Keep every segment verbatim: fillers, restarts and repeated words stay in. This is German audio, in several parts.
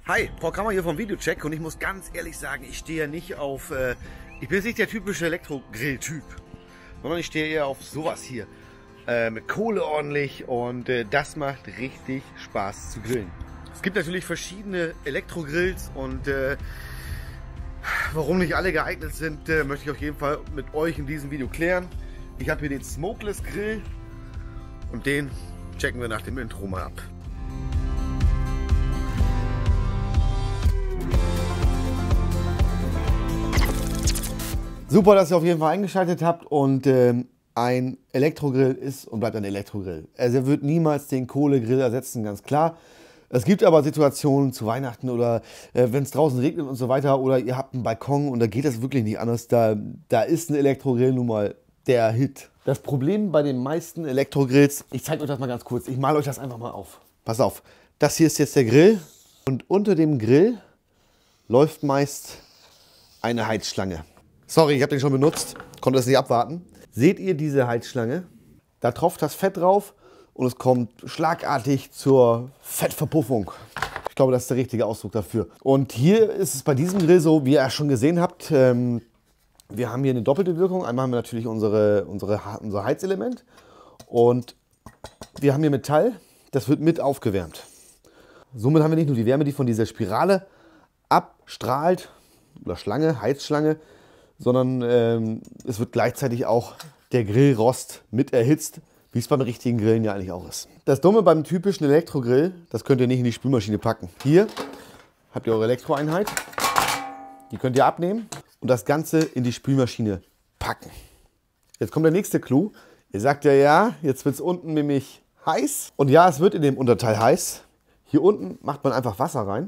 Hi, Paul Kammer hier vom Videocheck und ich muss ganz ehrlich sagen, ich stehe ja nicht auf, äh, ich bin jetzt nicht der typische Elektro-Grill-Typ, sondern ich stehe eher auf sowas hier, äh, mit Kohle ordentlich und äh, das macht richtig Spaß zu grillen. Es gibt natürlich verschiedene Elektro-Grills und äh, warum nicht alle geeignet sind, äh, möchte ich auf jeden Fall mit euch in diesem Video klären. Ich habe hier den Smokeless Grill und den checken wir nach dem Intro mal ab. Super, dass ihr auf jeden Fall eingeschaltet habt und ähm, ein Elektrogrill ist und bleibt ein Elektrogrill. Also er wird niemals den Kohlegrill ersetzen, ganz klar. Es gibt aber Situationen zu Weihnachten oder äh, wenn es draußen regnet und so weiter oder ihr habt einen Balkon und da geht das wirklich nicht anders. Da, da ist ein Elektrogrill nun mal der Hit. Das Problem bei den meisten Elektrogrills, ich zeige euch das mal ganz kurz, ich male euch das einfach mal auf. Pass auf, das hier ist jetzt der Grill und unter dem Grill läuft meist eine Heizschlange. Sorry, ich habe den schon benutzt, konnte es nicht abwarten. Seht ihr diese Heizschlange? Da tropft das Fett drauf und es kommt schlagartig zur Fettverpuffung. Ich glaube, das ist der richtige Ausdruck dafür. Und hier ist es bei diesem Grill so, wie ihr schon gesehen habt, ähm, wir haben hier eine doppelte Wirkung. Einmal haben wir natürlich unsere, unsere, unser Heizelement und wir haben hier Metall, das wird mit aufgewärmt. Somit haben wir nicht nur die Wärme, die von dieser Spirale abstrahlt, oder Schlange, Heizschlange, sondern ähm, es wird gleichzeitig auch der Grillrost mit erhitzt, wie es beim richtigen Grillen ja eigentlich auch ist. Das Dumme beim typischen Elektrogrill, das könnt ihr nicht in die Spülmaschine packen. Hier habt ihr eure Elektroeinheit, die könnt ihr abnehmen und das Ganze in die Spülmaschine packen. Jetzt kommt der nächste Clou. Ihr sagt ja, ja, jetzt wird es unten nämlich heiß. Und ja, es wird in dem Unterteil heiß. Hier unten macht man einfach Wasser rein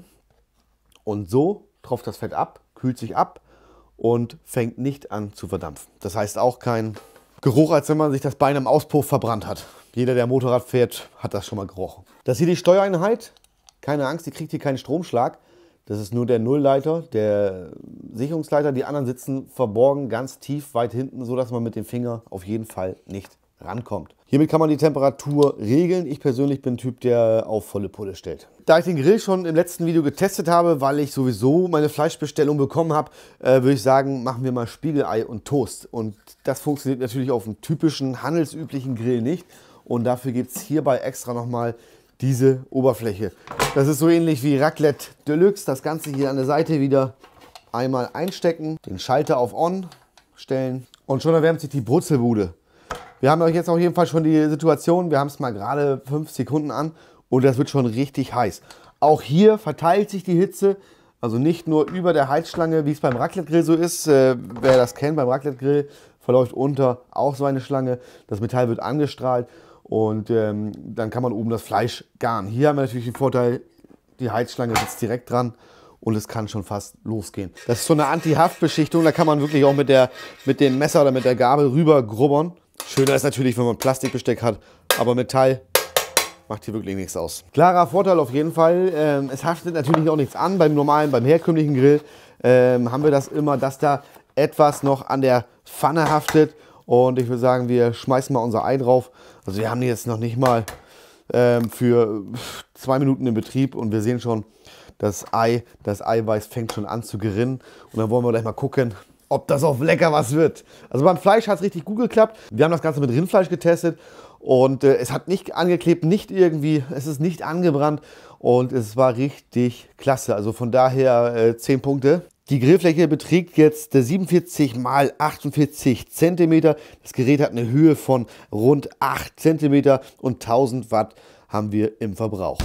und so tropft das Fett ab, kühlt sich ab und fängt nicht an zu verdampfen. Das heißt auch kein Geruch, als wenn man sich das Bein am Auspuff verbrannt hat. Jeder, der Motorrad fährt, hat das schon mal gerochen. Das ist hier die Steuereinheit. Keine Angst, die kriegt hier keinen Stromschlag. Das ist nur der Nullleiter, der Sicherungsleiter. Die anderen sitzen verborgen ganz tief weit hinten, sodass man mit dem Finger auf jeden Fall nicht rankommt. Hiermit kann man die Temperatur regeln. Ich persönlich bin ein Typ, der auf volle Pulle stellt. Da ich den Grill schon im letzten Video getestet habe, weil ich sowieso meine Fleischbestellung bekommen habe, äh, würde ich sagen, machen wir mal Spiegelei und Toast. Und das funktioniert natürlich auf einem typischen, handelsüblichen Grill nicht. Und dafür gibt es hierbei extra nochmal diese Oberfläche. Das ist so ähnlich wie Raclette Deluxe. Das Ganze hier an der Seite wieder einmal einstecken, den Schalter auf On stellen und schon erwärmt sich die Brutzelbude. Wir haben euch jetzt auf jeden Fall schon die Situation, wir haben es mal gerade fünf Sekunden an und das wird schon richtig heiß. Auch hier verteilt sich die Hitze, also nicht nur über der Heizschlange, wie es beim Raclette-Grill so ist. Äh, wer das kennt, beim Raclette-Grill verläuft unter auch so eine Schlange. Das Metall wird angestrahlt und ähm, dann kann man oben das Fleisch garen. Hier haben wir natürlich den Vorteil, die Heizschlange sitzt direkt dran und es kann schon fast losgehen. Das ist so eine Anti-Haftbeschichtung, da kann man wirklich auch mit, der, mit dem Messer oder mit der Gabel rüber grubbern. Schöner ist natürlich, wenn man Plastikbesteck hat, aber Metall macht hier wirklich nichts aus. Klarer Vorteil auf jeden Fall. Ähm, es haftet natürlich auch nichts an. Beim normalen, beim herkömmlichen Grill ähm, haben wir das immer, dass da etwas noch an der Pfanne haftet. Und ich würde sagen, wir schmeißen mal unser Ei drauf. Also wir haben die jetzt noch nicht mal ähm, für zwei Minuten in Betrieb und wir sehen schon, das Ei, das Eiweiß fängt schon an zu gerinnen. Und dann wollen wir gleich mal gucken, ob das auch lecker was wird. Also beim Fleisch hat es richtig gut geklappt. Wir haben das Ganze mit Rindfleisch getestet und äh, es hat nicht angeklebt, nicht irgendwie, es ist nicht angebrannt und es war richtig klasse. Also von daher äh, zehn Punkte. Die Grillfläche beträgt jetzt siebenundvierzig mal achtundvierzig Zentimeter. Das Gerät hat eine Höhe von rund acht Zentimeter und tausend Watt haben wir im Verbrauch.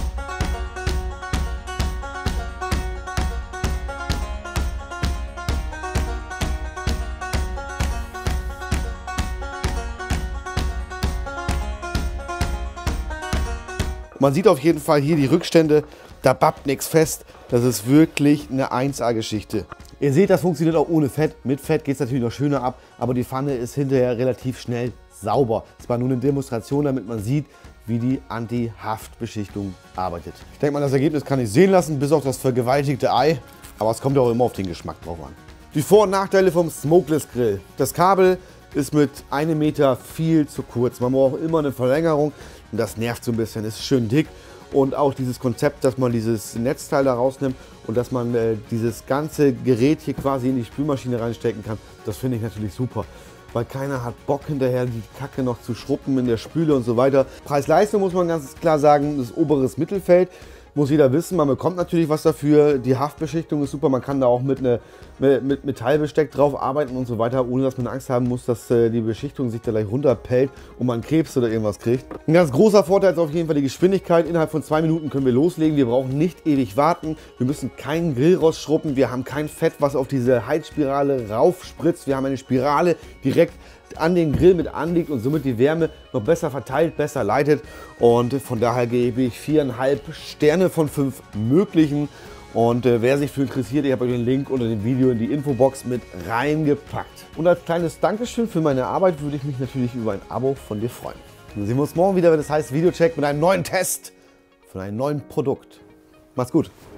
Man sieht auf jeden Fall hier die Rückstände, da bappt nichts fest. Das ist wirklich eine eins A-Geschichte. Ihr seht, das funktioniert auch ohne Fett. Mit Fett geht es natürlich noch schöner ab, aber die Pfanne ist hinterher relativ schnell sauber. Es war nur eine Demonstration, damit man sieht, wie die Anti-Haftbeschichtung arbeitet. Ich denke mal, das Ergebnis kann ich sehen lassen, bis auf das vergewaltigte Ei. Aber es kommt ja auch immer auf den Geschmack drauf an. Die Vor- und Nachteile vom Smokeless Grill. Das Kabel ist mit einem Meter viel zu kurz. Man braucht immer eine Verlängerung und das nervt so ein bisschen. Ist schön dick und auch dieses Konzept, dass man dieses Netzteil da rausnimmt und dass man äh, dieses ganze Gerät hier quasi in die Spülmaschine reinstecken kann, das finde ich natürlich super. Weil keiner hat Bock hinterher die Kacke noch zu schrubben in der Spüle und so weiter. Preis-Leistung muss man ganz klar sagen, das oberes Mittelfeld. Muss jeder wissen, man bekommt natürlich was dafür. Die Haftbeschichtung ist super, man kann da auch mit, eine, mit Metallbesteck drauf arbeiten und so weiter, ohne dass man Angst haben muss, dass äh, die Beschichtung sich da gleich runterpellt und man Krebs oder irgendwas kriegt. Ein ganz großer Vorteil ist auf jeden Fall die Geschwindigkeit. Innerhalb von zwei Minuten können wir loslegen. Wir brauchen nicht ewig warten. Wir müssen keinen Grill rausschrubben. Wir haben kein Fett, was auf diese Heizspirale raufspritzt. Wir haben eine Spirale direkt an den Grill mit anliegt und somit die Wärme noch besser verteilt, besser leitet. Und von daher gebe ich viereinhalb Sterne von fünf möglichen. Und äh, wer sich für interessiert, ich habe euch den Link unter dem Video in die Infobox mit reingepackt. Und als kleines Dankeschön für meine Arbeit würde ich mich natürlich über ein Abo von dir freuen. Dann sehen wir uns morgen wieder, wenn es heißt Videocheck mit einem neuen Test von einem neuen Produkt. Macht's gut!